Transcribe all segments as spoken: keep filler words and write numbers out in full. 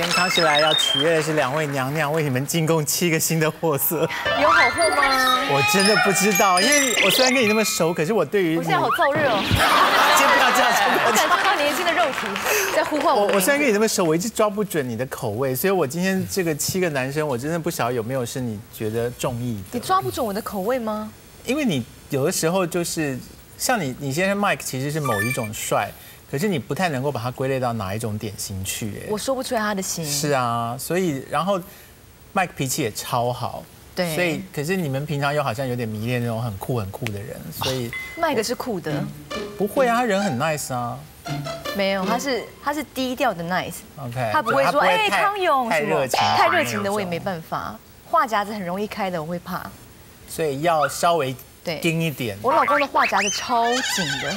天康熙来要取悦的是两位娘娘，为你们进贡七个新的货色。 有好货吗？ 我真的不知道，因为我虽然跟你那么熟，可是我对于我现在好燥热哦。 先不要这样，先不要这样。 感受到年轻的肉体在呼唤我。 我我虽然跟你那么熟，我一直抓不准你的口味，所以我今天这个七个男生，我真的不晓得有没有是你觉得中意的。 你抓不准我的口味吗？ 因为你有的时候就是像你，你先生 Mike 其实是某一种帅。可是你不太能够把它归类到哪一种典型去，哎， 我说不出来他的型。 是啊，所以然后 Mike 脾气也超好， 对， 所以可是你们平常又好像有点迷恋那种很酷很酷的人，所以 Mike 是酷的， 不会啊，他人很 nice 啊， 没有，他是他是低调的 nice， OK， 他不会说哎康永太热情， 太热情的我也没办法，话匣子很容易开的我会怕， 所以要稍微硬一点。 我老公的话匣子超紧的。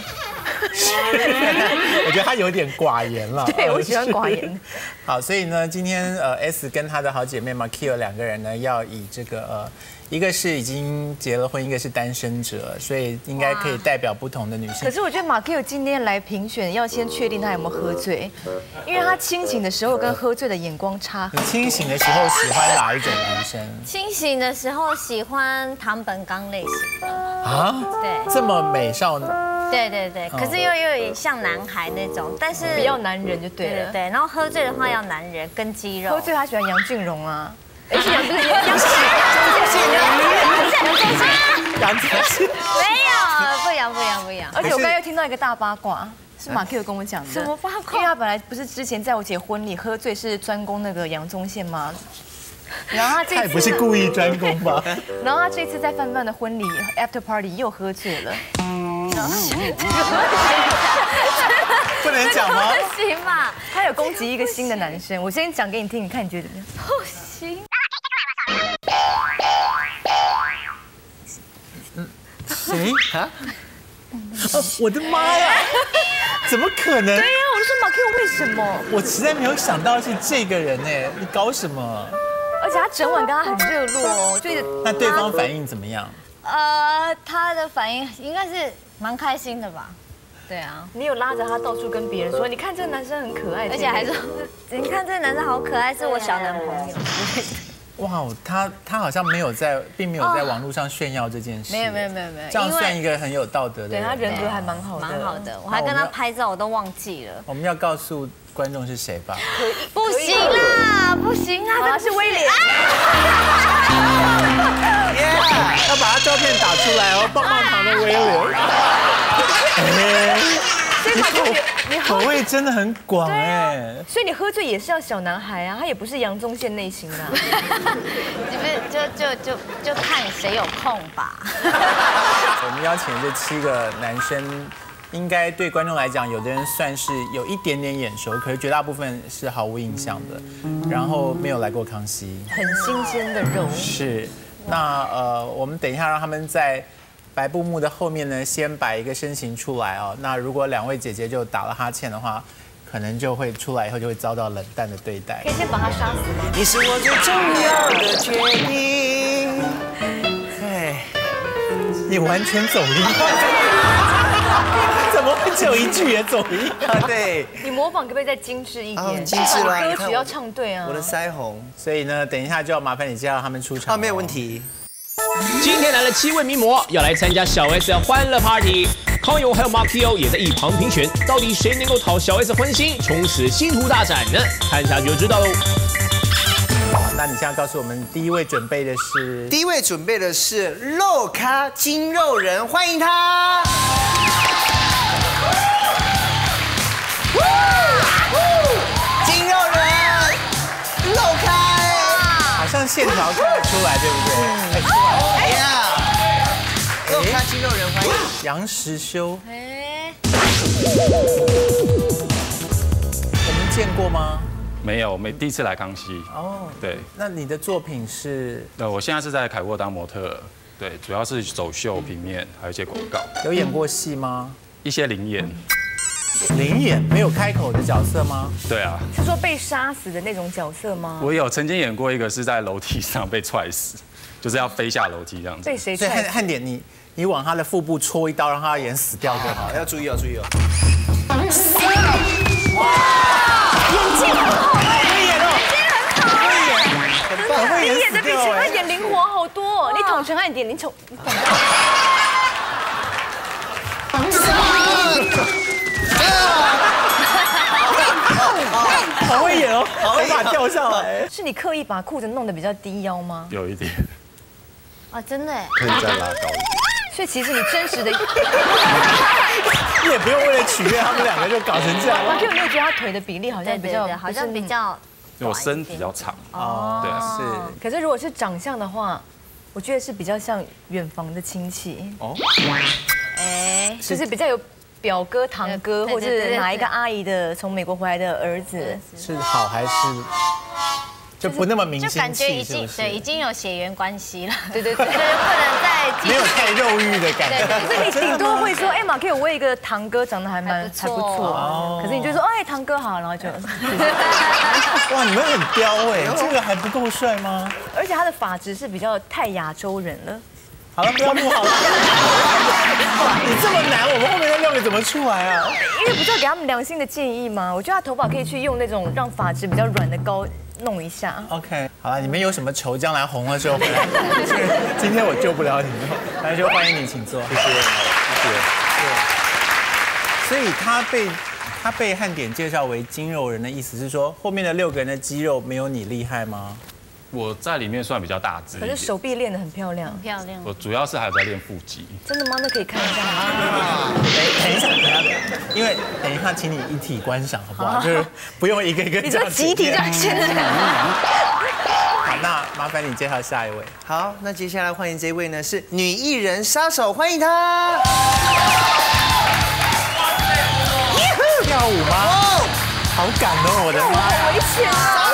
我觉得他有点寡言了。 对，我喜欢寡言。 好，所以呢，今天呃 S 跟她的好姐妹 Makio 两个人呢，要以这个呃，一个是已经结了婚，一个是单身者，所以应该可以代表不同的女性。 可是我觉得 Makio 今天来评选，要先确定他有没有喝醉，因为他清醒的时候跟喝醉的眼光差很多。 你清醒的时候喜欢哪一种男生？ 清醒的时候喜欢唐本刚类型的啊？ 对， 这么美少女。 对对对，可是又又有点像男孩那种，但是比较男人就对了。 对对，然后喝醉的话要男人跟肌肉。 喝醉他喜欢杨俊荣啊，哎，是杨不是杨杨是杨子是没有，不一样不一样不一样。 而且我刚才又听到一个大八卦，是马 Q 跟我讲的。 什么八卦？ 因为他本来不是之前在我姐婚礼喝醉是专攻那个杨宗宪吗？然后他这次他也不是故意专攻吧？ 然后他这次在范范的婚礼 after party 又喝醉了。 不能讲吗？ 不行吧？ 他有攻击一个新的男生，我先讲给你听，你看你觉得怎么样？ 不行。 嗯，谁啊？哦，我的妈呀！怎么可能？对呀，我就说马 Q 为什么？ 我实在没有想到是这个人哎，你搞什么？ 而且他整晚跟他很热络哦，就那对方反应怎么样？ 呃，他的反应应该是蛮开心的吧？对啊， 你有拉着他到处跟别人说，你看这个男生很可爱， 而且还说，你看这个男生好可爱，是我小男朋友。 哇，他他好像没有在，并没有在网络上炫耀这件事。 没有没有没有没有， 这样算一个很有道德的人。 对他人格还蛮好的， 蛮好的。我还跟他拍照，我都忘记了。 我们要告诉观众是谁吧？ 不行啦，不行啊， 他是威廉。 要把他照片打出来哦，棒棒糖的威廉。 所以马 Q 你口味真的很广哎。 所以你喝醉也是要小男孩啊，他也不是杨宗宪类型的。 你们就就就就看谁有空吧。 我们邀请这七个男生，应该对观众来讲，有的人算是有一点点眼熟，可是绝大部分是毫无印象的，然后没有来过康熙， 很新鲜的肉。 是，那呃，我们等一下让他们在白布幕的后面呢，先摆一个身形出来哦。那如果两位姐姐就打了哈欠的话，可能就会出来以后就会遭到冷淡的对待。 可以先把他杀死吗？ 你是我最重要的决定。 哎，你完全走音。怎么会只有一句也走音啊？ 对， 你模仿可不可以再精致一点？ 很精致啦， 歌曲要唱对啊。 我的腮红。 所以呢，等一下就要麻烦你介绍他们出场。 啊，没有问题。 今天来了七位名模，要来参加小 S 的欢乐 Party。康永还有 Makio 也在一旁评选，到底谁能够讨小 S 欢心，从此星途大展呢？看下去就知道喽。 那你现在告诉我们，第一位准备的是？ 第一位准备的是肉咖筋肉人，欢迎他。筋肉人，肉咖， 好像线条看得出来，对不对？ 哎呀，肉咖筋肉人，欢迎杨实修。 哎， 我们见过吗？ 没有，没第一次来康熙。 哦， 对。 那你的作品是？ 呃，我现在是在凯沃当模特，对，主要是走秀、平面，还有一些广告。 有演过戏吗？ 一些灵演。 灵演没有开口的角色吗？ 对啊。 是说被杀死的那种角色吗？ 我有曾经演过一个是在楼梯上被踹死，就是要飞下楼梯这样子。 被谁踹？ 踹？ 汉汉典，你你往他的腹部戳一刀，让他演死掉就好。 要注意哦，注意哦。 哇！演技很好哎！ 会演哦， 拳哎快点灵活好多，你捅拳快点，你捅。 好会演哦，头发掉下来。 是你刻意把裤子弄得比较低腰吗？ 有一点， 啊，真的耶。 可以再拉高一点。 所以其实你真实的， 你也不用为了取悦他们两个就搞成这样。 马 Q 有没有觉得他腿的比例好像比较对对对，好像比较。 因为我身比较长， 哦， 对啊， 是。 可是如果是长相的话，我觉得是比较像远房的亲戚， 哦， 哎， 就是比较有表哥、堂哥，或对对对对是哪一个阿姨的从美国回来的儿子。 是好还是就不那么明就星感觉已气？是不是？ 经对已经有血缘关系了， 对对对。 就是不能再继续没有太肉欲的感觉。 对可是你顶多会说，哎，马 Q，我有一个堂哥长得还蛮还不还不错错，可是你就说，哎，堂哥好，然后就， 哇，你们很刁哎，这个还不够帅吗？ 而且他的发质是比较太亚洲人了。 好了，不要录好了。你这么难，我们后面那六个怎么出来啊？ 因为不是要给他们良心的建议吗？我觉得他头发可以去用那种让发质比较软的膏弄一下。 OK， 好了，你们有什么仇，将来红了之后回来。今天我救不了你们，来就欢迎你，请坐。谢谢，谢谢。所以他被他被汉典介绍为筋肉人的意思是说，后面的六个人的肌肉没有你厉害吗？ 我在里面算比较大只一点可是，手臂练得很漂亮。 漂亮。 我主要是还有在练腹肌。 真的吗？那可以看一下吗？ 等等一下，等一下，因为等一下，请你一体观赏好不好？就是不用一个一个你这样说集体这样牵着。 好，那麻烦你介绍下一位。 好，那接下来欢迎这位呢是女艺人杀手，欢迎她。 跳舞吗？好感动，我的妈！ 好危险啊！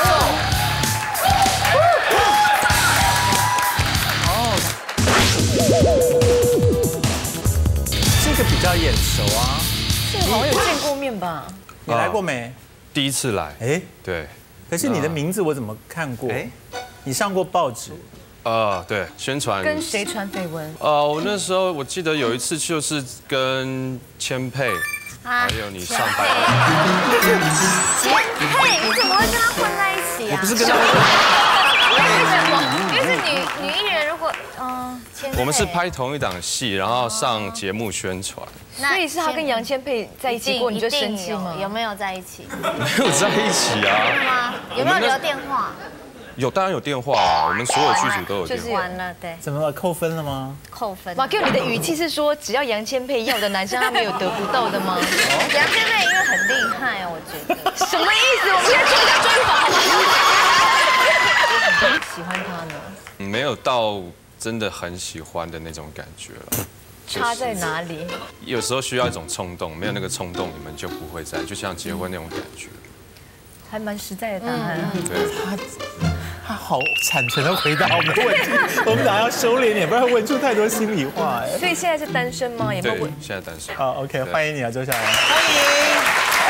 这个比较眼熟啊， 这个好像有见过面吧？ 你来过没？ 第一次来， 哎， 对， 可是你的名字我怎么看过？ 哎你上过报纸？ 呃，对，宣传。 跟谁传绯闻？ 呃，我那时候我记得有一次就是跟千佩，还有你上班， 嘿，你怎么会跟他混在一起啊？ 不是跟他们， 为什么？因为是女女艺人，如果嗯，千佩我们是拍同一档戏，然后上节目宣传， 那所以是他跟杨千霈在一起过，你就生气吗？ 有没有在一起？ 没有在一起啊。 吗？有没有留电话？ 有，当然有电话啊，我们所有剧组都有电就是话。 完了，对， 怎么了？扣分了吗？ 扣分。 马 Q， 你的语气是说只要杨千霈要的男生他没有得不到的吗？ 杨千霈因为很厉害啊，我觉得。 什么意思？我们现在做一下专访好吗？喜欢他呢？ 没有到真的很喜欢的那种感觉了。 差在哪里？ 有时候需要一种冲动，没有那个冲动，你们就不会在，就像结婚那种感觉。 还蛮实在的答案。 对， 他他好坦诚的回答我们的问题，我们俩要收敛点，不然会问出太多心里话哎。 所以现在是单身吗？有没有对问？， 现在单身。 好 ，OK， 欢迎你啊，周小兰。 欢迎。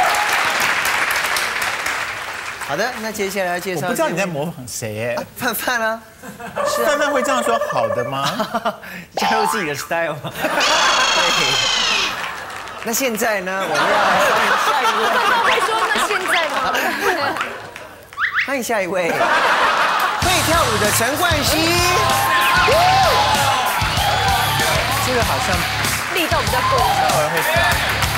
好的，那接下来要介绍。 我不知道你在模仿谁哎， 范范啊， 范范会这样说好的吗？ 加入自己的 style 嘛。对。那现在呢，我们要来欢迎下一位。 他会说那现在吗？ 欢迎下一位，会跳舞的陈冠希。 这个好像力道比较够。 偶尔会跳。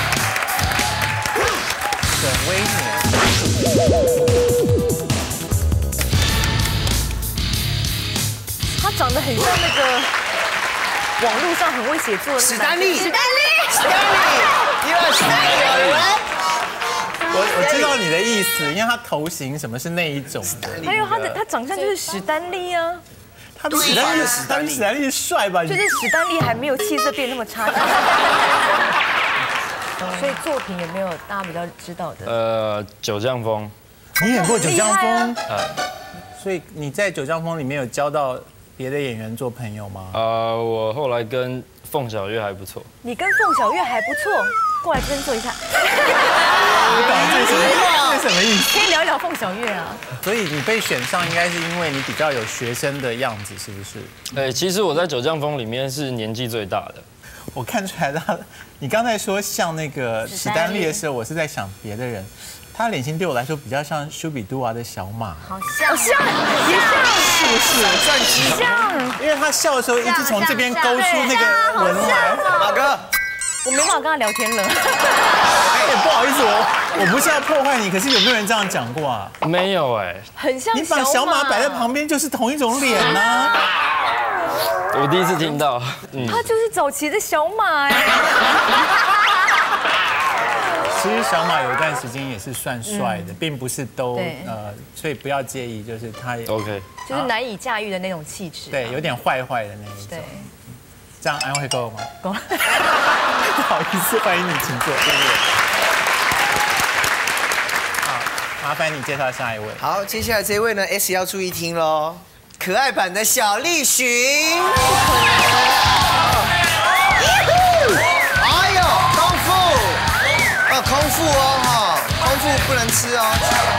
沈威年， 他长得很像那个网络上很会写作的史丹利， 史丹利， 史丹利，因为史丹利有人。 我我知道你的意思，因为他头型什么是那一种的。 还有他的他长相就是史丹利啊， 他比史丹利，他比史丹利帅吧？ 就是史丹利还没有气色变那么差。所以作品有没有大家比较知道的？ 呃，九降风， 你演过《九降风》 厉害， 所以你在《九降风》里面有交到别的演员做朋友吗？ 呃，我后来跟凤小岳还不错。 你跟凤小岳还不错，过来这边坐一下， 我懂这是什么？这是什么意思？ 可以聊一聊凤小岳啊。 所以你被选上，应该是因为你比较有学生的样子，是不是？ 哎，其实我在九降风里面是年纪最大的。 我看出来他，你刚才说像那个史丹利的时候，我是在想别的人。他脸型对我来说比较像舒比杜娃的小马， 好像像也像， 是不是？ 传奇像， 因为他笑的时候一直从这边勾出那个纹来。 马哥， 我没办法跟他聊天了。 哎，不好意思，我我不是要破坏你，可是有没有人这样讲过啊？ 没有哎， 很像你把小马摆在旁边就是同一种脸呐。 我第一次听到。嗯， 他就是早期的小马哎。 其实小马有一段时间也是算帅的，并不是都呃，所以不要介意，就是他也 OK， 就是难以驾驭的那种气质。 对，有点坏坏的那一种。 对， 这样安慰够了吗？ 够了。 不好意思，欢迎你，请坐。好，麻烦你介绍下一位。 好，接下来这位呢 ，S 要注意听喽，可爱版的小栗旬。哎呦，功夫，哦，空腹哦，哈，空腹不能吃哦。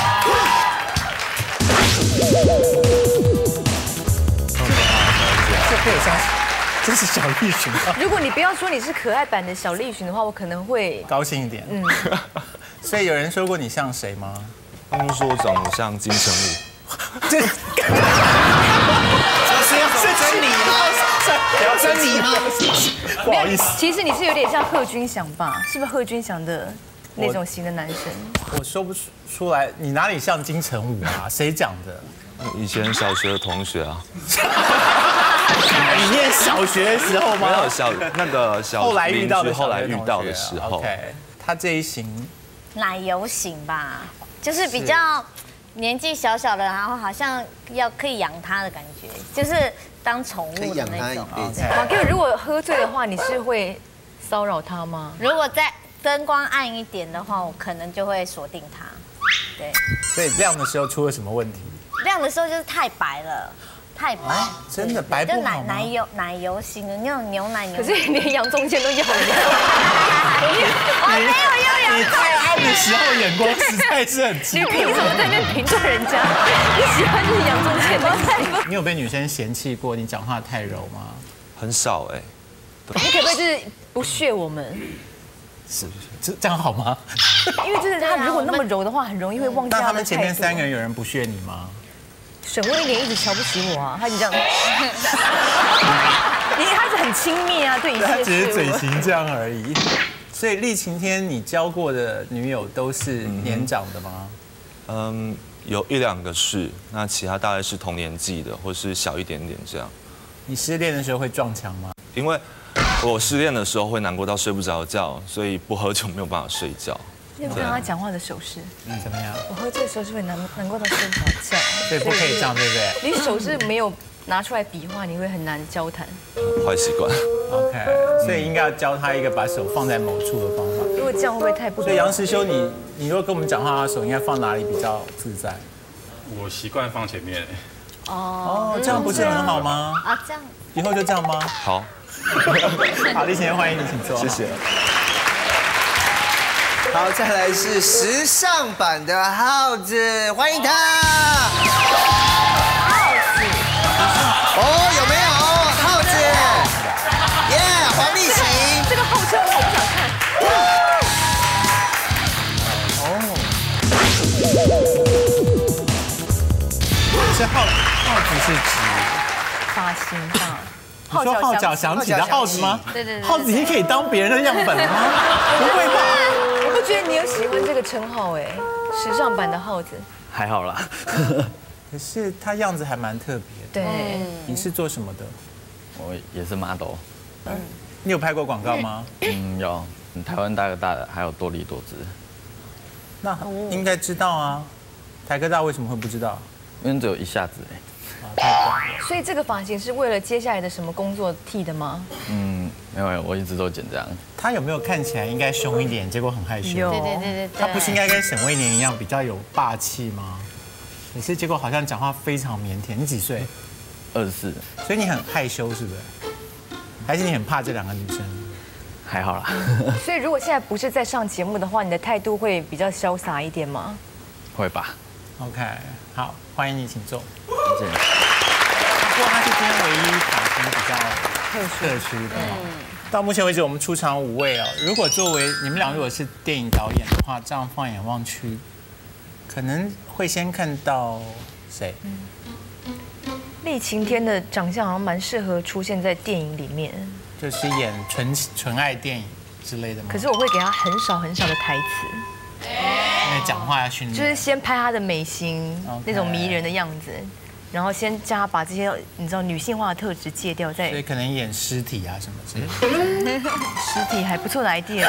这可以相信，这是小栗旬吗？ 如果你不要说你是可爱版的小栗旬的话，我可能会高兴一点。嗯。所以有人说过你像谁吗？ 他们说我长得像金城武。 这。 是要真理吗？要真理吗？ 不好意思， 其实你是有点像贺军翔吧？是不是贺军翔的那种型的男生？ 我说不出来，你哪里像金城武啊？谁讲的？ 以前小学的同学啊。 你念小学的时候吗？ 没有小那个小后来遇到的后来遇到的时候。 OK， 他这一型奶油型吧，就是比较年纪小小的，然后好像要可以养它的感觉，就是当宠物的那种。 马哥，如果喝醉的话，你是会骚扰他吗？ 如果在灯光暗一点的话，我可能就会锁定他。对。 所以亮的时候出了什么问题？ 亮的时候就是太白了。太白， 真的白不好吗？ 就奶奶油奶油型的那种牛奶牛。 可是你连杨宗宪都要了。 我没有要杨宗宪。 你太暗的时候眼光实在是很奇怪。 你凭什么在那边评断人家？你喜欢就是杨宗宪吗？ 你有被女生嫌弃过你讲话太柔吗？ 很少哎。 你可不可以就是不屑我们？ 是，这这样好吗？ 因为就是他如果那么柔的话，很容易会忘记。 那他们前面三个人有人不屑你吗？ 沈威廉一直瞧不起我啊，他就这样，因为他是很亲密啊，对一切事物。 他只是嘴型这样而已。所以厉晴天，你交过的女友都是年长的吗？ 嗯，有一两个是，那其他大概是同年纪的，或是小一点点这样。 你失恋的时候会撞墙吗？ 因为我失恋的时候会难过到睡不着觉，所以不喝酒没有办法睡觉。 你有看他讲话的手势？ 嗯，怎么样？ 我喝醉的时候是会难难过到睡不着觉， 所以不可以这样，对不对？ 你手势没有拿出来比划，你会很难交谈。 坏习惯。 OK， 所以应该要教他一个把手放在某处的方法。 如果这样会不会太不？ 所以杨实修，你你如果跟我们讲话，他手应该放哪里比较自在？ 我习惯放前面。 哦，这样不是很好吗？ 啊，这样。 以后就这样吗？ 好。 好，厉晴天，欢迎你，请坐。 谢谢。 好，再来是时尚版的耗子，欢迎他。耗子，哦，有没有耗子？耶，黄立行。 这个后车我不想看。 哦。这耗耗子是指发型吧？ 你说号角响起的耗子吗？ 对对对。 耗子已经可以当别人的样本了吗？不会吧？ 我不觉得你有喜欢这个称号哎，时尚版的耗子。 还好啦。 可是他样子还蛮特别的。 对。 你是做什么的？ 我也是 model。 嗯。你有拍过广告吗？ 嗯，有。台湾大哥大的，还有多利多姿。 那应该知道啊。台哥大为什么会不知道？ 因为只有一下子哎。 所以这个发型是为了接下来的什么工作剃的吗？ 嗯，没有，我一直都剪这样。 他有没有看起来应该凶一点，结果很害羞？ 有， 对对对对。 他不是应该跟沈卫年一样比较有霸气吗？可是结果好像讲话非常腼腆。你几岁？ 二十四。 所以你很害羞是不是？还是你很怕这两个女生？ 还好啦。 所以如果现在不是在上节目的话，你的态度会比较潇洒一点吗？ 会吧。 OK， 好，欢迎你，请坐。 谢谢。 不过他是今天唯一发型比较特特殊的。 到目前为止，我们出场五位哦。如果作为你们俩，如果是电影导演的话，这样放眼望去，可能会先看到谁？ 厉晴天的长相好像蛮适合出现在电影里面， 就是演纯纯爱电影之类的吗？ 可是我会给他很少很少的台词， 因为讲话要训练， 就是先拍他的美型 Okay 那种迷人的样子。然后先叫他把这些你知道女性化的特质戒掉，再所以可能演尸体啊什么之类的。 尸体还不错的 idea。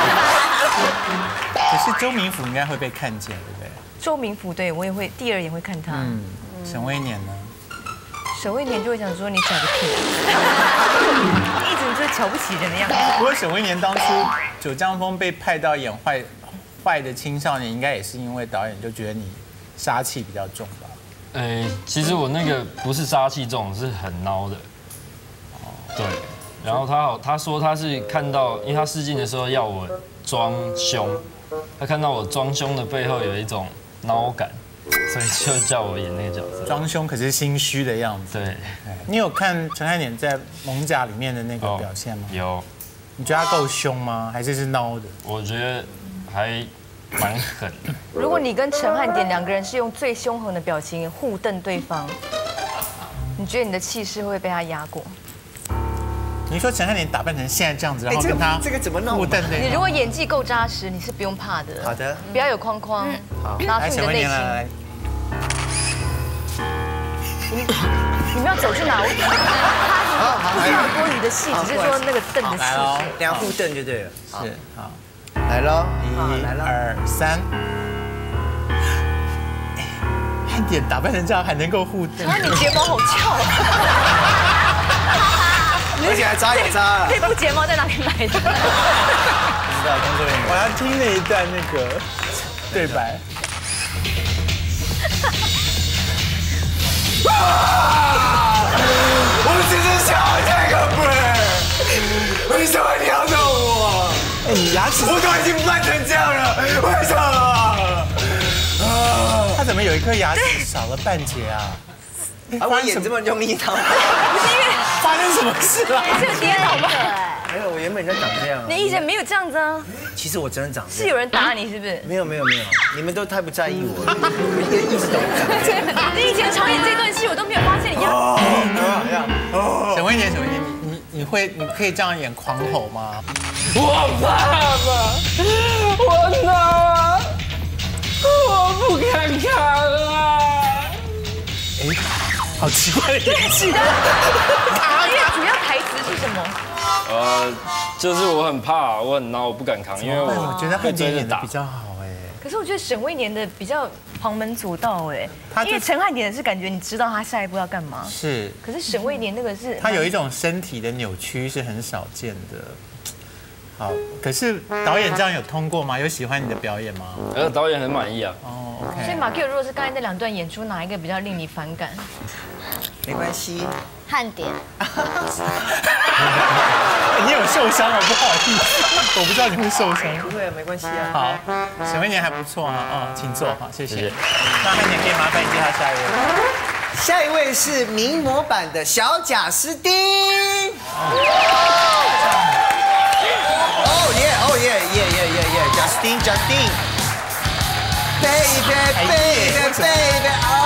可是周明福应该会被看见，对不对？ 周明福对我也会第二眼会看他。 嗯，沈威年呢？ 沈威年就会想说你拽个屁，一直就是瞧不起人的样子。 不过沈威年当初九江风被派到演坏坏的青少年，应该也是因为导演就觉得你杀气比较重吧？ 哎，其实我那个不是杀气重，是很孬的。对，然后他好，他说他是看到，因为他试镜的时候要我装凶，他看到我装凶的背后有一种孬感，所以就叫我演那个角色。 装凶可是心虚的样子。 对， 你有看陈汉典在《艋舺》里面的那个表现吗？ 有。 你觉得他够凶吗？还是是孬的？ 我觉得还蛮狠的。 如果你跟陈汉典两个人是用最凶狠的表情互瞪对方，你觉得你的气势会被他压过？ 你说陈汉典打扮成现在这样子，然后跟他这个怎么弄？ 互瞪对方？ 你如果演技够扎实，你是不用怕的。 好的， 不要有框框， 好， 拿出你的内心。 来， 你你们要走去哪？我他不是要多余的戏，只是说那个瞪的气势。 两互瞪就对了。 是好， 来喽， 一、二、三。汉典打扮成这样还能够互瞪？ 哇，你睫毛好翘。 而且还扎也扎了。 这副睫毛在哪里买的？ 不知道，工作人员。我要听那一段那个对白。 我只是想要这个本，为什么你要弄我？ 哎，你牙齿我都已经烂成这样了，为什么？ 他怎么有一颗牙齿少了半截啊？ 啊，我演这么用力，他不是因为发生什么事了？ 你是跌倒吗？ 没有，我原本在长这样。 你以前没有这样子啊？ 其实我真的长这样。 是有人打你是不是？ 没有没有没有，你们都太不在意我了，一个一直都不在。 你以前常演这段戏，我都没有发现你要。 沈威年，沈威年，你你你会你可以这样演狂吼吗？ 我怕吗？我恼啊！我不敢看了。 哎，好奇怪的演技。 因为主要台词是什么？ 呃，就是我很怕，我很孬，我不敢扛，因为我我觉得汉典演的比较好哎。 可是我觉得沈威年的比较旁门左道哎， 他因为陈汉典是感觉你知道他下一步要干嘛， 是。 可是沈威年那个是他有一种身体的扭曲是很少见的。好，可是导演这样有通过吗？有喜欢你的表演吗？ 呃，导演很满意啊。 哦 ，OK。 所以马 Q 如果是刚才那两段演出，哪一个比较令你反感？ 没关系， 汉典。 你有受伤了，不好意思，我不知道你会受伤。 不会啊，没关系啊。 好，沈威年还不错啊，哦，请坐，好，谢谢。那汉典可以麻烦你介绍下一位。 下一位是名模版的小贾斯汀。哦耶，哦耶，耶耶耶耶，Justin Justin，baby baby baby，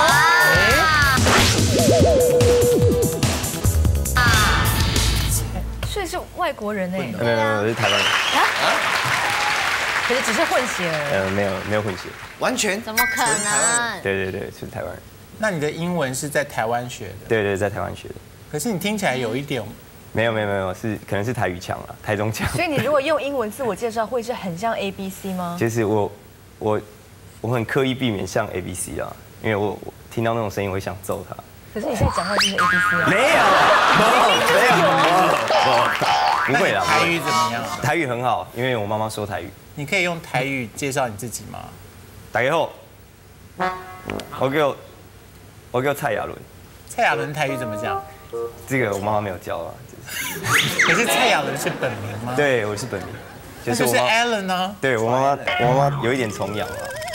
啊！所以是外国人哎。 没有没有，我是台湾人。啊？ 可是只是混血儿。 呃，没有没有混血。 完全？ 怎么可能？ 对对对，是台湾人。 那你的英文是在台湾学的？ 对对，在台湾学的。 可是你听起来有一点。 没有没有没有，是可能是台语腔啊，台中腔。 所以你如果用英文自我介绍，会是很像 A B C 吗？ 就是我我我很刻意避免像 A B C 啊，因为我我听到那种声音，我会想揍他。 可是你现在讲话就是 A B C 啊？ 没有，没有，不会啦。 台语怎么样？ 台语很好，因为我妈妈说台语。 你可以用台语介绍你自己吗？ 大家好，我叫我叫蔡亚伦。 蔡亚伦台语怎么讲？ 这个我妈妈没有教啊。 可是蔡亚伦是本名吗？ 对，我是本名。 就是 Alan 呢？ 对我妈妈，我妈妈有一点崇洋啊。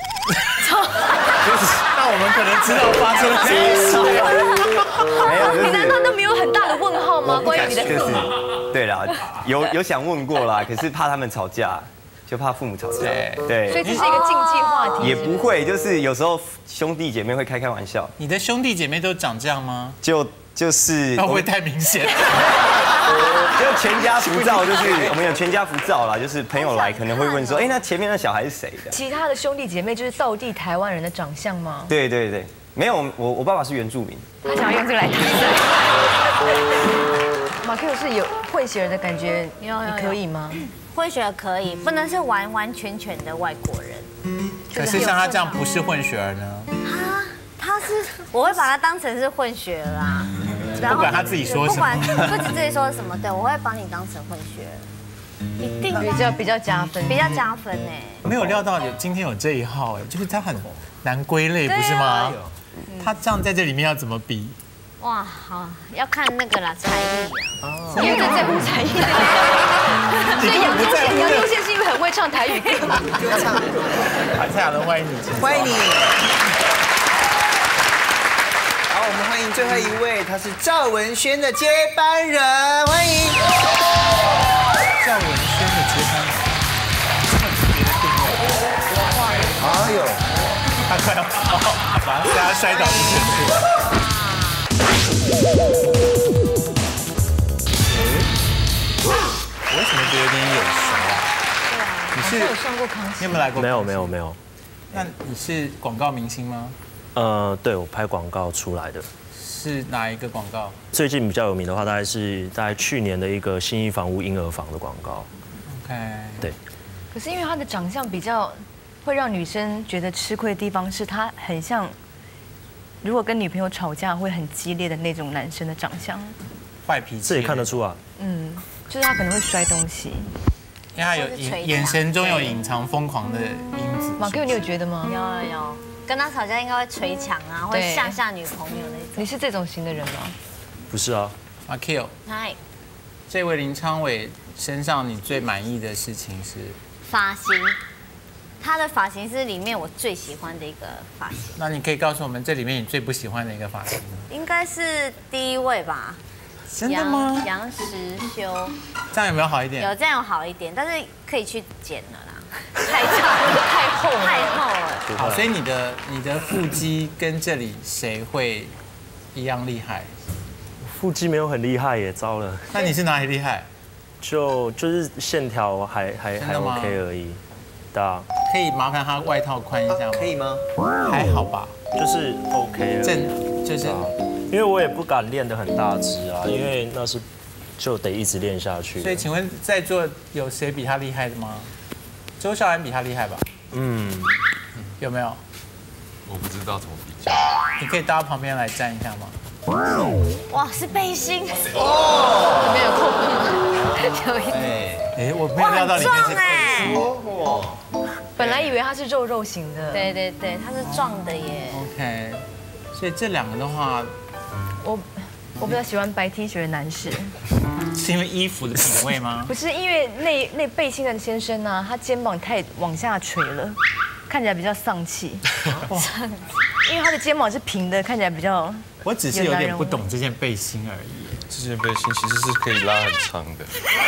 那我们可能知道发生了这件事。 没有， 你难道都没有很大的问号吗？关于你的字？ 对啦，有有想问过啦，可是怕他们吵架，就怕父母吵架。对， 所以这是一个禁忌话题。 也不会，就是有时候兄弟姐妹会开开玩笑。 你的兄弟姐妹都长这样吗？ 就就是会不会太明显？ 就全家福照，就是我们有全家福照啦，就是朋友来可能会问说，哎，那前面那小孩是谁的？ 其他的兄弟姐妹就是道地台湾人的长相吗？ 对对对，没有，我我爸爸是原住民。 他想要用这个来比赛。马 Q 是有混血儿的感觉，你可以吗？ 混血儿可以，不能是完完全全的外国人。 可是像他这样不是混血儿呢？ 啊，他是，我会把他当成是混血儿啊。 不管他自己说什么， 不管不止自己说什么，对我会把你当成混血儿，一定比较比较加分， 比较加分哎。 没有料到有今天有这一号哎，就是他很难归类，不是吗？他这样在这里面要怎么比？ 哇，好，要看那个啦，才艺啊。 因为这在乎才艺。所以杨宗宪，杨宗宪是因为很会唱台语歌。 歌唱。蔡亚伦，欢迎你， 欢迎你。好，我们欢迎最后一位，他是赵文轩的接班人，欢迎。 赵文轩的接班人，特别的定位。 哎呦， 他快要把大家摔倒的程度。我为什么觉得有点眼熟啊？你是有上过康熙？ 你有没有来过？ 没有没有没有。 那你是广告明星吗？ 呃，对，我拍广告出来的。 是哪一个广告？ 最近比较有名的话，大概是大概去年的一个信义房屋婴儿房的广告。 OK。对。 可是因为他的长相比较会让女生觉得吃亏的地方，是他很像，如果跟女朋友吵架会很激烈的那种男生的长相。 坏脾气。 这也看得出啊。 嗯，就是他可能会摔东西。 因为他有眼眼神中有隐藏疯狂的因子。 马 Q， 你有觉得吗？ 有有有。跟他吵架应该会捶墙啊，会吓吓女朋友那种。 你是这种型的人吗？ 不是啊。 阿 Q， 嗨， 这位林昌伟身上你最满意的事情是？ 发型，他的发型是里面我最喜欢的一个发型。 那你可以告诉我们这里面你最不喜欢的一个发型吗？ 应该是第一位吧。 真的吗？ 杨时修。 这样有没有好一点？ 有，这样有好一点，但是可以去剪了啦。太长了，太厚了，太厚了。 好，所以你的你的腹肌跟这里谁会一样厉害？ 腹肌没有很厉害耶，糟了。 那你是哪里厉害？ 就就是线条还还还 OK 而已，对啊。 可以麻烦他外套宽一下吗？ 可以吗？ 还好吧，就是 OK。 正就是， 因为我也不敢练得很大只啊，因为那是就得一直练下去。 所以请问在座有谁比他厉害的吗？周孝安比他厉害吧？嗯，有没有？ 我不知道怎么比较。 你可以到他旁边来站一下吗？ 哇，是背心哦，没有扣分，有一点。 哎，我没有料到里面是背心。本来以为他是肉肉型的。 对对对，他是壮的耶。 OK， 所以这两个的话， 我我比较喜欢白 T 恤的男士。 是因为衣服的品味吗？ 不是，因为那那背心的先生呢，他肩膀太往下垂了，看起来比较丧气。因为他的肩膀是平的，看起来比较。 我只是有点不懂这件背心而已。 这件背心其实是可以拉很长的。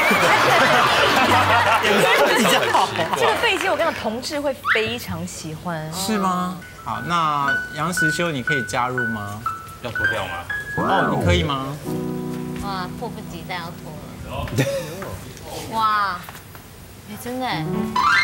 比较好。这个背心我跟你讲，同志会非常喜欢。 是吗？好，那杨时修你可以加入吗？ 要脱掉吗？ 哦，你可以吗？ 哇，迫不及待要脱了。哇，哎，真的哎。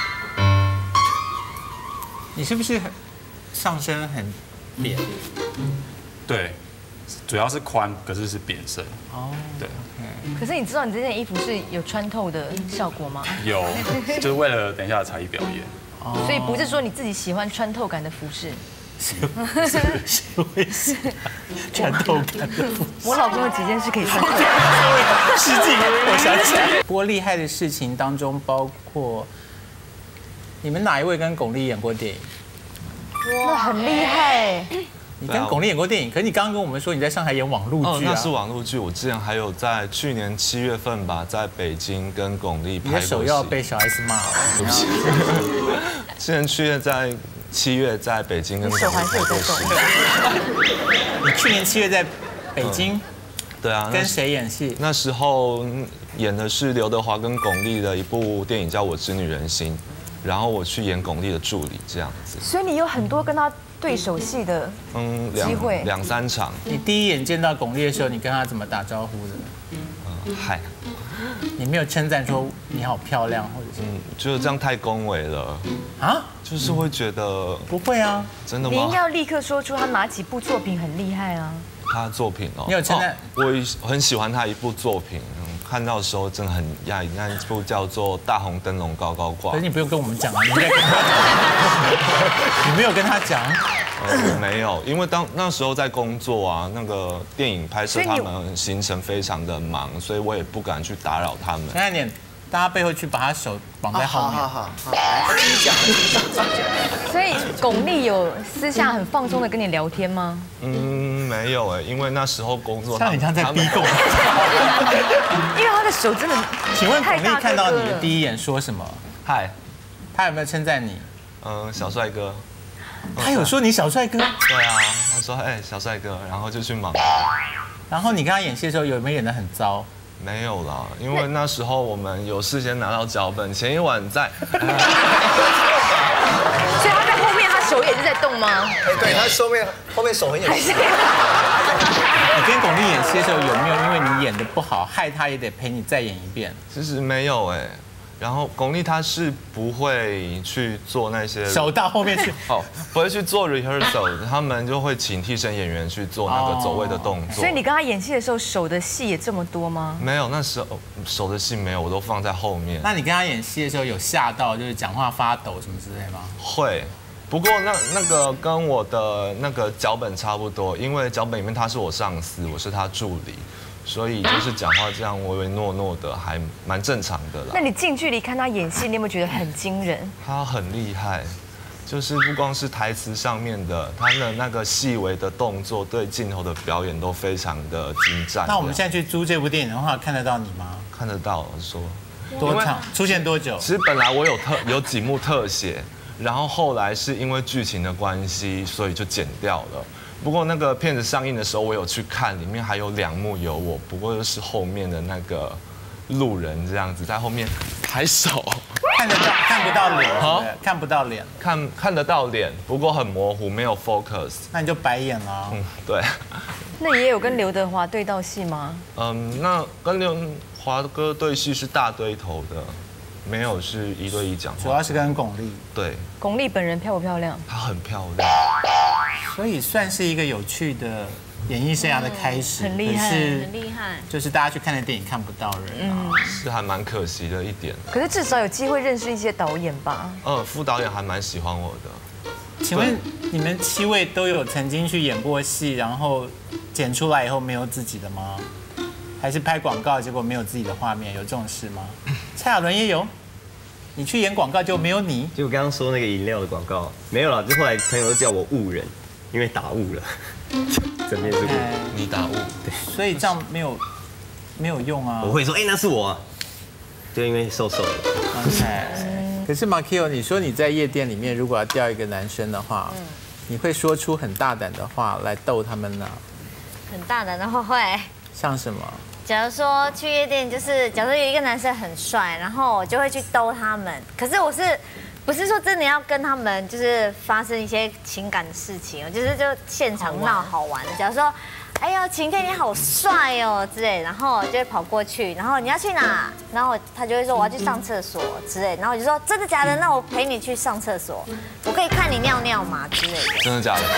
你是不是上身很扁？ 对，主要是宽，可是是扁身。哦，对。 可是你知道你这件衣服是有穿透的效果吗？ 有，就是为了等一下的才艺表演。 所以不是说你自己喜欢穿透感的服饰。 谁会是穿透感的服饰？ 我老公有几件是可以穿透。 失敬，我想起来。不过厉害的事情当中包括，你们哪一位跟巩俐演过电影？ 哇，很厉害。 你跟巩俐演过电影，可是你刚刚跟我们说你在上海演网络剧啊？ 哦，那是网络剧。我之前还有在去年七月份吧，在北京跟巩俐拍过戏。 你的手要被小 S 骂了， 对不起。之前去年在七月在北京跟巩俐拍过戏。 你去年七月在北京？ 对啊。 跟谁演戏？ 那时候演的是刘德华跟巩俐的一部电影叫《我知女人心》，然后我去演巩俐的助理这样子。 所以你有很多跟他对手戏的嗯机会， 两三场。 你第一眼见到巩俐的时候，你跟她怎么打招呼的？ 嗯，嗨。 你没有称赞说你好漂亮，或者是嗯，觉得这样太恭维了啊？ 就是会觉得不会啊， 真的吗？ 你应该要立刻说出他哪几部作品很厉害啊？ 他的作品哦， 你有称赞？ 我很喜欢他一部作品，看到的时候真的很讶异，那一部叫做《大红灯笼高高挂》。 可是你不用跟我们讲啊，你在跟他讲，你没有跟他讲。 呃，没有，因为当那时候在工作啊，那个电影拍摄他们行程非常的忙，所以我也不敢去打扰他们。 陈汉典，大家背后去把他手绑在后面。 好好好，来，继续讲，继续讲，继续讲。 所以巩俐有私下很放松的跟你聊天吗？ 嗯，没有哎，因为那时候工作， 像你像在逼供。 因为他的手真的， 请问巩俐看到你的第一眼说什么？ 嗨， 他有没有称赞你？ 嗯，小帅哥。 他有说你小帅哥？ 对啊，他说哎小帅哥，然后就去忙。 然后你跟他演戏的时候有没有演得很糟？ 没有啦，因为那时候我们有事先拿到脚本，前一晚在。 所以他在后面，他手也是在动吗？ 对，他后面后面手很有戏。 你跟巩俐演戏的时候有没有因为你演得不好，害他也得陪你再演一遍？ 其实没有哎。然后巩俐她是不会去做那些手到后面去哦，不会去做 rehearsal， 他们就会请替身演员去做那个走位的动作。 所以你跟他演戏的时候，手的戏也这么多吗？ 没有，那时候手的戏没有，我都放在后面。 那你跟他演戏的时候有吓到，就是讲话发抖什么之类吗？ 会，不过那那个跟我的那个脚本差不多，因为脚本里面他是我上司，我是他助理。所以就是讲话这样唯唯诺诺的，还蛮正常的啦。 那你近距离看他演戏，你有没有觉得很惊人？ 他很厉害，就是不光是台词上面的，他的那个细微的动作，对镜头的表演都非常的精湛。 那我们现在去租这部电影的话，看得到你吗？ 看得到，我说。 多长？出现多久？ 其实本来我有特有几幕特写，然后后来是因为剧情的关系，所以就剪掉了。不过那个片子上映的时候，我有去看，里面还有两幕有我，不过就是后面的那个路人这样子在后面拍手， 看得到看不到脸，看不到脸， 看看得到脸，不过很模糊，没有 focus。 那你就白眼了。 嗯，对。 那也有跟刘德华对到戏吗？ 嗯，那跟刘华哥对戏是大堆头的，没有是一对一讲话。 主要是跟巩俐。 对。 巩俐本人漂不漂亮？ 她很漂亮。 所以算是一个有趣的演艺生涯的开始， 很厉害， 很厉害。 就是大家去看的电影看不到人，嗯， 是还蛮可惜的一点。 可是至少有机会认识一些导演吧？ 嗯，副导演还蛮喜欢我的。 请问你们七位都有曾经去演过戏，然后剪出来以后没有自己的吗？还是拍广告结果没有自己的画面？有这种事吗？蔡亚伦也有。你去演广告就没有你？ 就我刚刚说那个饮料的广告没有了，就后来朋友都叫我误人，因为打误了，整面是误， 你打误， 对， 所以这样没有没有用啊。 我会说，哎，那是我，就因为瘦瘦的。 OK。可是 Markio， 你说你在夜店里面如果要钓一个男生的话，你会说出很大胆的话来逗他们呢？ 很大胆的话会。 像什么？ 假如说去夜店，就是假如有一个男生很帅，然后我就会去逗他们。可是我是不是说真的要跟他们就是发生一些情感的事情？就是就现场闹好玩的。假如说，哎呦，晴天你好帅哦之类，然后就会跑过去，然后你要去哪？然后他就会说我要去上厕所之类，然后我就说真的假的？那我陪你去上厕所，我可以看你尿尿吗之类的。 真的假的？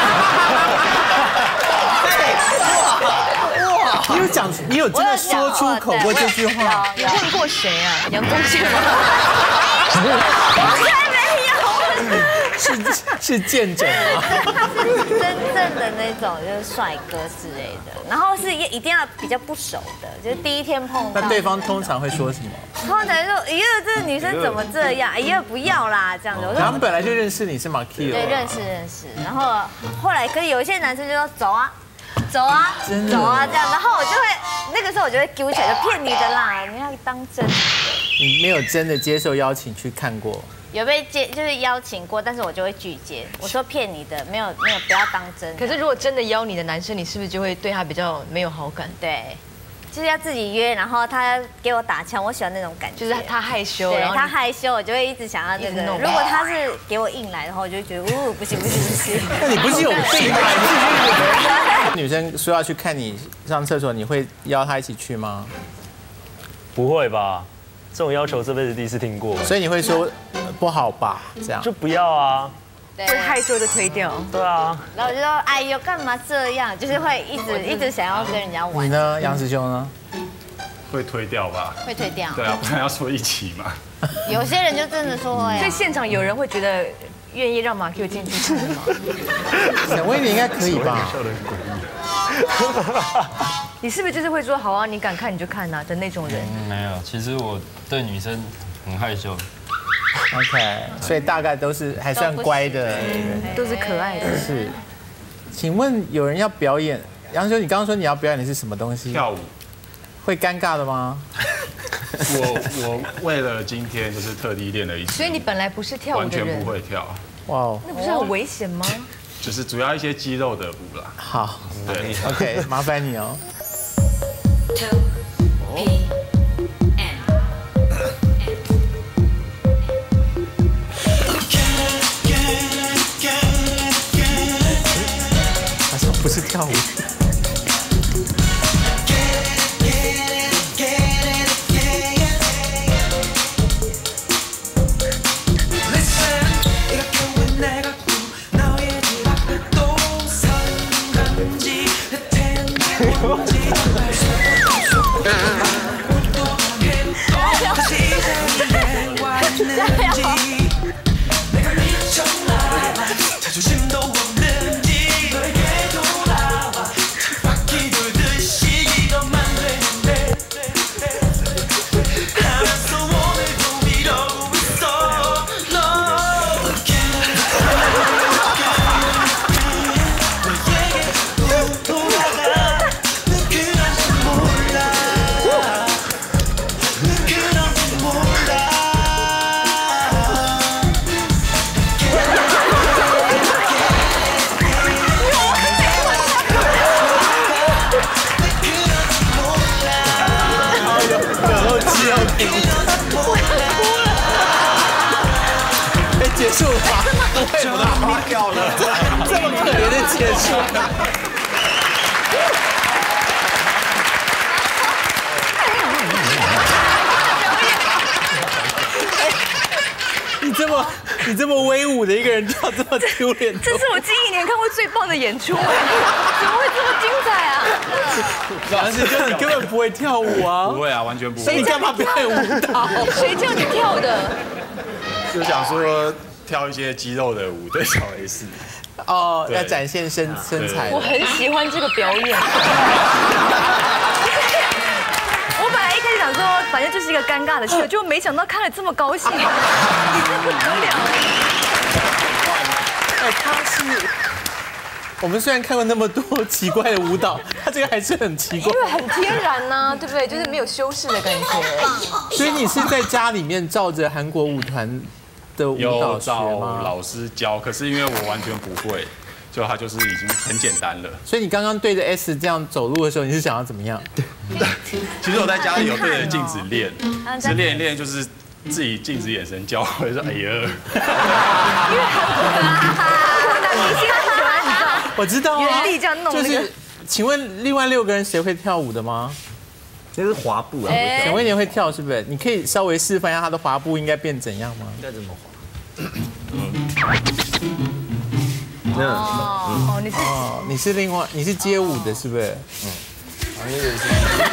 你有讲，你有真的说出口过这句话？ 你问过谁啊？杨宗宪吗？ 我才没有。 是是见证吗？ 是真正的那种，就是帅哥之类的。然后是一定要比较不熟的，就是第一天碰到。 那对方通常会说什么？ 通常说：“哎呀，这个女生怎么这样？哎呀，不要啦，这样子。” 他们本来就认识你是 Markio。 对，认识认识。然后后来，可是有一些男生就说：“走啊。”走啊，走啊，这样，然后我就会，那个时候我就会丢起来，就骗你的啦，你要当真的。 你没有真的接受邀请去看过？ 有被接，就是邀请过，但是我就会拒接。我说骗你的，没有没有，不要当真。 可是如果真的邀你的男生，你是不是就会对他比较没有好感？ 对，就就是要自己约，然后他给我打枪，我喜欢那种感觉。 就是他害羞， 对然后他害羞，我就会一直想要这个。如果他是给我硬来的话，我就会觉得，哦，不行不行不行。 那你不是有病吗？女生说要去看你上厕所，你会邀她一起去吗？ 不会吧？这种要求这辈子第一次听过。 所以你会说不好吧？这样就不要啊。 会害羞的推掉。 对啊， 然后我就说，哎呦，干嘛这样？就是会一直一直想要跟人家玩。 你呢，杨师兄呢？ 会推掉吧？ 会推掉。 对啊，不然要说一起嘛。 有些人就真的说会。 所以现场有人会觉得愿意让马 Q 进去看吗？ 沈威你应该可以吧？ 你是不是就是会说好啊，你敢看你就看呐的那种人？ 没有，其实我对女生很害羞。 OK， 所以大概都是还算乖的人， 都是可爱的。 是，请问有人要表演？杨修，你刚刚说你要表演的是什么东西？ 跳舞。 会尴尬的吗？ 我我为了今天就是特地练了一次。 所以你本来不是跳舞的人。 完全不会跳。 哇哦， 那不是很危险吗？ 就是主要一些肌肉的舞啦。 好， 对 ，OK， 麻烦你哦。 不是跳舞。结束了吧？不会，我都花掉了，这么可怜的结束。你这么你这么威武的一个人，跳这么丢脸， 这是我近一年看过最棒的演出哎！怎么会这么精彩啊？ 杨师兄，你根本不会跳舞啊！ 不会啊，完全不会。 所以你干嘛表演舞蹈？ 谁叫你跳的？ 就想说跳一些肌肉的舞，对小 S。 哦，要展现身身材。 我很喜欢这个表演。我本来一开始想说，反正就是一个尴尬的秀，就没想到看了这么高兴，你这不得了！ 哎，他是我们虽然看过那么多奇怪的舞蹈，他这个还是很奇怪， 因为很天然呐，对不对？就是没有修饰的感觉。 所以你是在家里面照着韩国舞团的舞蹈学吗？ 老师教，可是因为我完全不会。就它就是已经很简单了， 所以你刚刚对着 S 这样走路的时候，你是想要怎么样？ 其实我在家里有对着镜子练，只练一练就是自己镜子眼神交汇，说哎呀， 因为韩国男明星很喜欢，你知道？ 我知道， 原地这样弄。就是， 请问另外六个人谁会跳舞的吗？ 那是滑步啊。 沈威年会跳是不是？你可以稍微示范一下他的滑步应该变怎样吗？ 应该怎么滑？ 哦哦，你是哦，你是另外你是街舞的，是不是？嗯，那个是。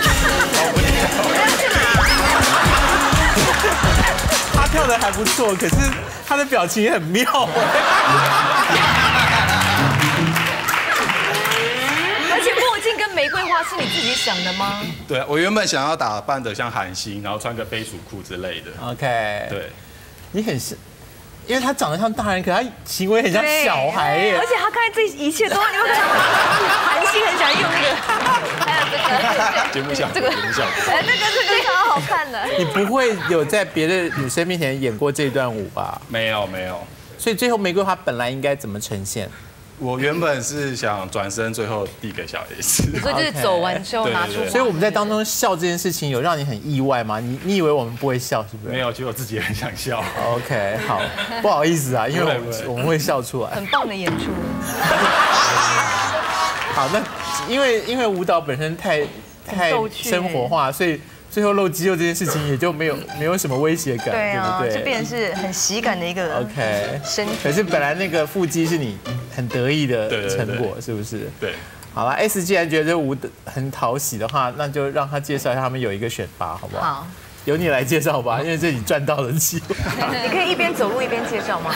他跳的还不错，可是他的表情也很妙。 而且墨镜跟玫瑰花是你自己想的吗？ 对，我原本想要打扮的像韩星，然后穿个飞鼠裤之类的。 OK， 对， 你很像。因为他长得像大人，可他行为很像小孩耶。 而且他看这一切都，你会看韩星很喜欢用那个，还有这个节目效果， 这个节目效果， 哎，这个这个超好看的。 你不会有在别的女生面前演过这段舞吧？ 没有没有。 所以最后玫瑰花本来应该怎么呈现？ 我原本是想转身，最后递给小 S。 你说就是走完之后拿出， 所以我们在当中笑这件事情有让你很意外吗？你你以为我们不会笑是不是？ 没有，其实我自己也很想笑。 OK， 好，不好意思啊，因为我们我们会笑出来。 很棒的演出。 好，那因为因为舞蹈本身太太生活化，所以。最后露肌肉这件事情也就没有没有什么威胁感， 对啊， 对不对？ 就变成是很喜感的一个 OK 身体。 可是本来那个腹肌是你很得意的成果，是不是？ 对。 好了 ，S 既然觉得这舞很讨喜的话，那就让他介绍一下他们有一个选拔，好不好？ 好， 由你来介绍吧，因为这你赚到了机会。 你可以一边走路一边介绍吗？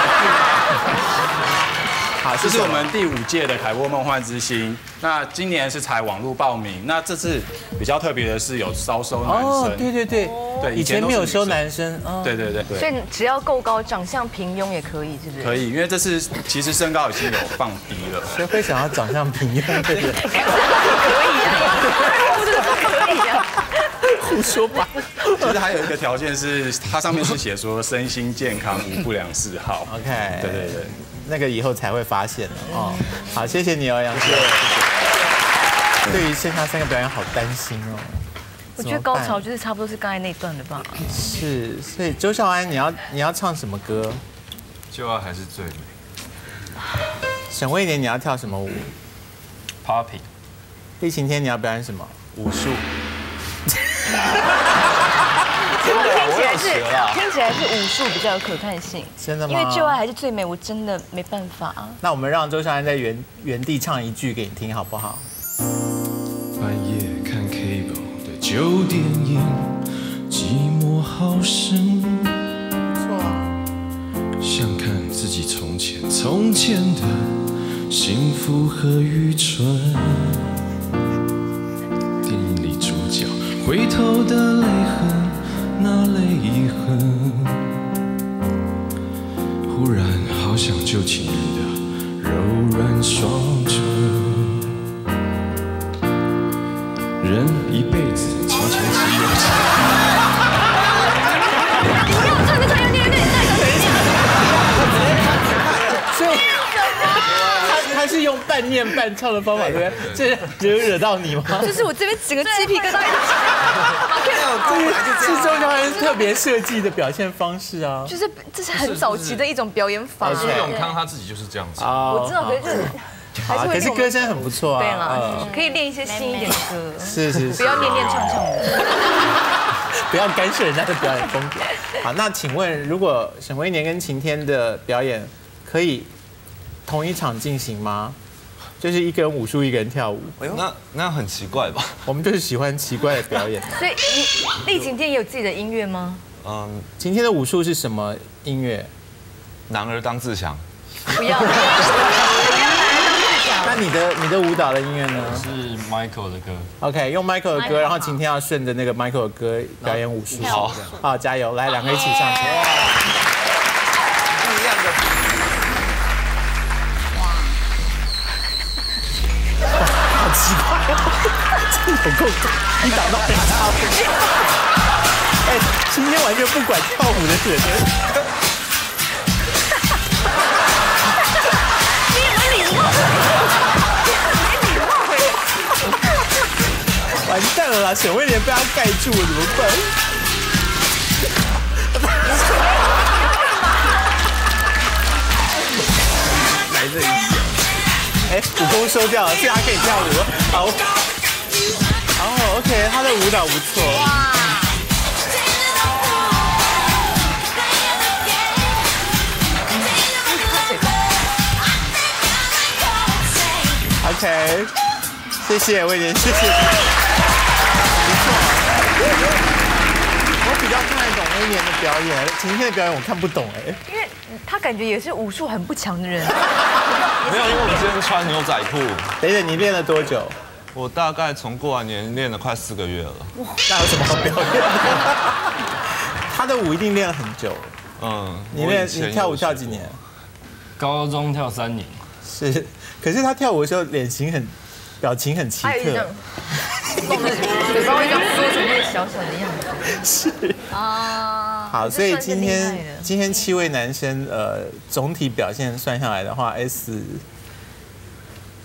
好，这是我们第五届的凯波梦幻之星。那今年是采网络报名，那这次比较特别的是有招收男生。 哦，对对对， 对， 以前没有收男生。 对对对。 所以只要够高，长相平庸也可以，是不是？ 可以，因为这次其实身高已经有放低了。 所以会想要长相平庸的人。 可以啊，这个可以啊。 胡说八道。 其实还有一个条件是，它上面是写说身心健康无不良嗜好。 OK。 对对对。 那个以后才会发现的哦。好，谢谢你哦，杨姐。对于剩下三个表演好担心哦。 我觉得高潮就是差不多是刚才那段的吧。 是，所以周孝安，你要你要唱什么歌？ 就爱还是最美。 沈威廉，你要跳什么舞 ？Popping。 厉晴天，你要表演什么？ 武术。 听起来是听起来是武术比较有可看性， 真的吗？ 因为就爱还是最美，我真的没办法啊。 那我们让周孝安在原原地唱一句给你听，好不好？ 半夜看 cable 的旧电影，寂寞好深。 不错啊。 想看自己从前从前的幸福和愚蠢。电影里主角回头的泪痕。那泪痕，忽然好想旧情人的柔软双唇。人一辈子常常只有情。 不要唱的唱有点有点那个。所以他他是用半念半唱的方法，对不对？这有惹到你吗？ 就是我这边整个鸡皮疙瘩。 这是周孝安特别设计的表现方式啊， 就是这是很早期的一种表演法。 苏永康他自己就是这样子。 我知道，可是就是还是会。 可是歌声很不错啊。 对了，可以练一些新一点的歌。 是是是。 不要念念唱唱的。 不要干涉人家的表演风格。好，那请问，如果沈威年跟晴天的表演可以同一场进行吗？就是一个人武术，一个人跳舞。 那那很奇怪吧？ 我们就是喜欢奇怪的表演。 所以你厉晴天也有自己的音乐吗？ 嗯， 晴天的武术是什么音乐？ 男儿当自强。 不要。 那你的你的舞蹈的音乐呢？ 是 Michael 的歌。 OK， 用 Michael 的歌，然后晴天要顺着那个 Michael 的歌表演武术。 好， 好，加油！来，两个一起上去。 不一样的。 好奇怪哦，这有够高，你打到很差。哎，今天完全不管跳舞的人。 你有没礼貌？没礼貌哎！完蛋了啦，沈威廉被他盖住了，怎么办？来这一下。哎，武功收掉了，所以他可以跳舞。好，哦 ，OK， 他的舞蹈不错。哇 OK， 谢谢威廉，谢谢。不错，我比较看得懂威廉的表演，晴天的表演我看不懂哎。 因为他感觉也是武术很不强的人。 没有，因为我们今天穿牛仔裤。 等等，你练了多久？ 我大概从过完年练了快四个月了。 哇，那有什么好表演的？他的舞一定练了很久。 嗯， 你练你跳舞跳几年？ 高中跳三年。 是，可是他跳舞的时候脸型很，表情很奇特。 嘴巴会这样缩成那个小小的样子。 是啊。好，所以今天今天七位男生呃总体表现算下来的话 ，S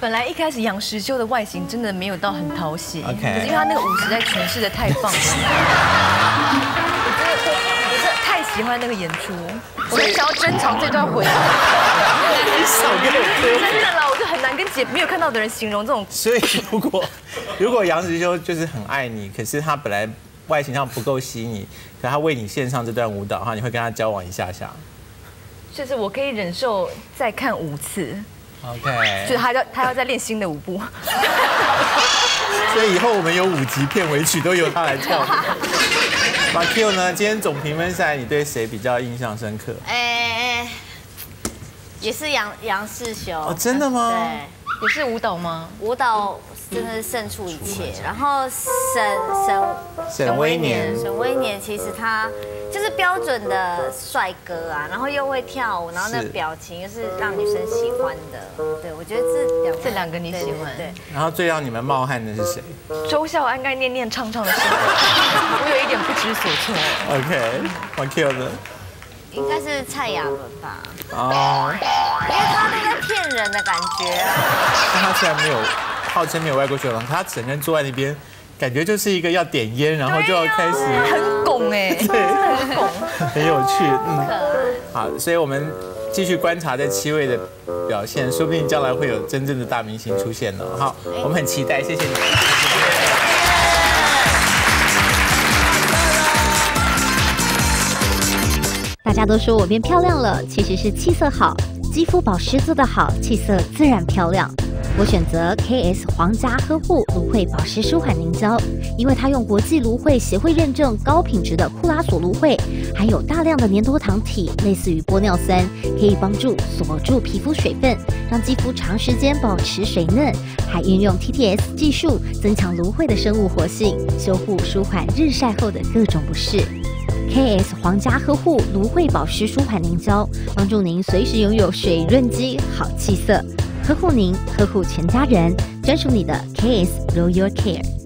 本来一开始杨实修的外形真的没有到很讨喜 OK 可是因为他那个舞实在诠释的太棒了，我真的我真的太喜欢那个演出，我很想要珍藏这段回忆。 你少跟我真的啦，我就很难跟姐没有看到的人形容这种。 所以如果如果杨实修就是很爱你，可是他本来外形上不够吸引你，可他为你献上这段舞蹈的话，你会跟他交往一下下？ 就是我可以忍受再看五次。 OK， 就是他要他要再练新的舞步。 所以以后我们有五集片尾曲都由他来跳。马 Q 呢？今天总评分下来，你对谁比较印象深刻？ 哎，也是杨杨世雄。 哦，真的吗？ 对， 也是舞蹈吗？ 舞蹈真的是胜出一切。然后沈沈沈威年， 沈威年其实他就是标准的帅哥啊，然后又会跳舞，然后那表情又是让女生喜欢的。对，我觉得这两这两个你喜欢。 对。 然后最让你们冒汗的是谁？ 周孝安该念念唱唱的时候，我有一点不知所措。 OK， 马 Q 呢？ 应该是蔡雅伦吧？ 哦， 因为他都在骗人的感觉啊。 但他虽然没有号称没有外国血统，他整个人坐在那边，感觉就是一个要点烟，然后就要开始很拱哎， 对， 很拱， 很有趣，嗯，好，所以我们继续观察这七位的表现，说不定将来会有真正的大明星出现呢。好，我们很期待，谢谢你们。 大家都说我变漂亮了，其实是气色好，肌肤保湿做得好，气色自然漂亮。我选择 K S 皇家呵护芦荟保湿舒缓凝胶，因为它用国际芦荟协会认证高品质的库拉索芦荟，含有大量的粘多糖体，类似于玻尿酸，可以帮助锁住皮肤水分，让肌肤长时间保持水嫩，还运用 T T S 技术增强芦荟的生物活性，修护舒缓日晒后的各种不适。K S 皇家呵护芦荟保湿舒缓凝胶，帮助您随时拥有水润肌、好气色，呵护您，呵护全家人，专属你的 K S Royal Care。